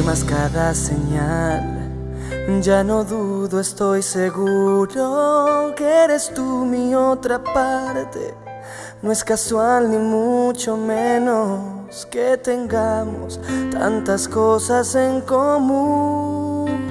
confirmas cada señal. Ya no dudo, estoy seguro que eres tú mi otra parte. No es casual ni mucho menos que tengamos tantas cosas en común.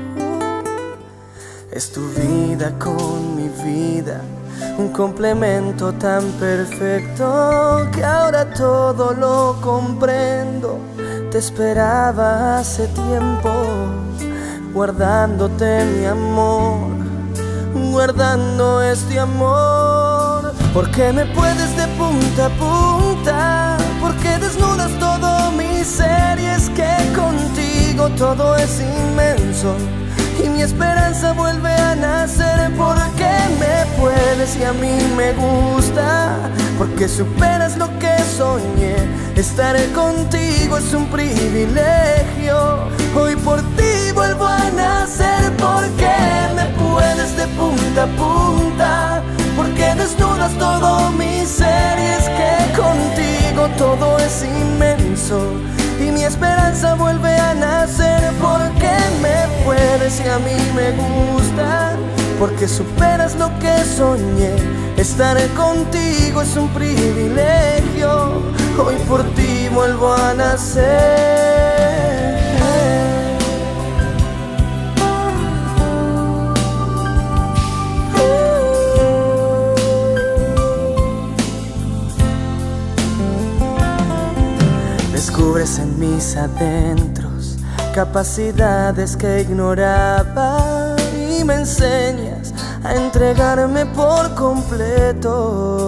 Es tu vida con mi vida, un complemento tan perfecto que ahora todo lo comprendo. Te esperaba hace tiempo, guardándote mi amor, guardando este amor. Porque me puedes de punta a punta, porque desnudas todo mi ser. Y es que contigo todo es inmenso y mi esperanza vuelve a nacer. Porque me puedes y a mí me gusta, porque superas lo que soñé. Estar contigo es un privilegio, hoy por ti vuelvo a nacer. Porque me puedes de punta a punta, porque desnudas todo mi ser. Y es que contigo todo es inmenso y mi esperanza vuelve a nacer. Porque me puedes y a mí me gusta, porque superas lo que soñé. Estar contigo es un privilegio, hoy por ti vuelvo a nacer. Descubres en mis adentros capacidades que ignoraba y me enseñas a entregarme por completo.